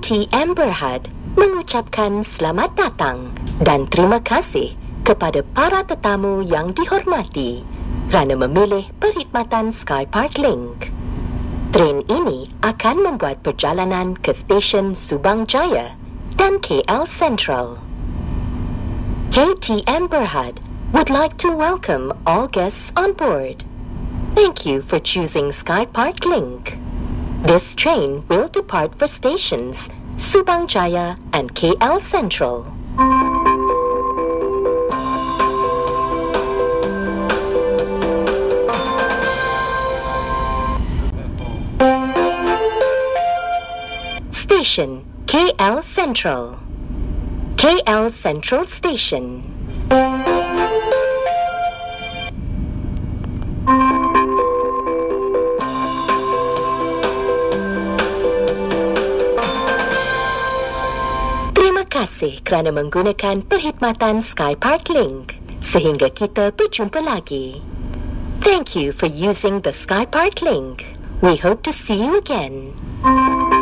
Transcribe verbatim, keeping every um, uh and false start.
T M Berhad mengucapkan selamat datang dan terima kasih kepada para tetamu yang dihormati kerana memilih perkhidmatan Sky Park Link. Tren ini akan membuat perjalanan ke stesen Subang Jaya dan K L Sentral. K T M Berhad would like to welcome all guests on board. Thank you for choosing Sky Park Link. This train will depart for stations Subang Jaya and K L Sentral. Station K L Sentral. K L Sentral Station. Terima kasih kerana menggunakan perkhidmatan Sky Park Link. Sehingga kita berjumpa lagi. Thank you for using the Sky Park Link. We hope to see you again.